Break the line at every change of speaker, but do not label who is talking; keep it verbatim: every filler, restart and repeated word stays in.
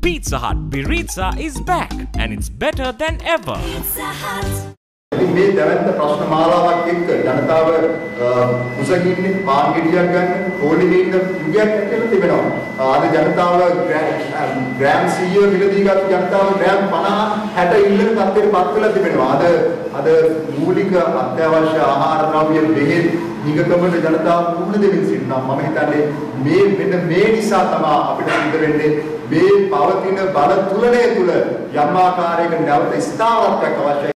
Pizza Hut Pizza is back and it's better than ever.
Pizza Hut.
මේ දැවැන්ත ප්‍රශ්න මාලාවක් එක්ක ජනතාව උසගින්නේ පාන් ගෙඩියක් ගන්න හෝලිමේක යුගයක් කියලා තිබෙනවා. අද ජනතාව ග්‍රෑම් සීය මිලදී ගත් ජනතාව ග්‍රෑම් පනහ හැට ඉල්ලන තත්ත්වයට පත් වෙලා තිබෙනවා. අද අද මූලික අත්‍යවශ්‍ය ආහාර ද්‍රව්‍ය බෙහෙත් නිගකමට ජනතාව මුහුණ දෙමින් සිටිනවා. මම හිතන්නේ මේ මෙන්න මේ නිසා තමයි අපිට සිද්ධ වෙන්නේ මේ පවතින බල තුලණය තුල යම් ආකාරයක නැවත ස්ථාවරත්වයක් අවශ්‍යයි.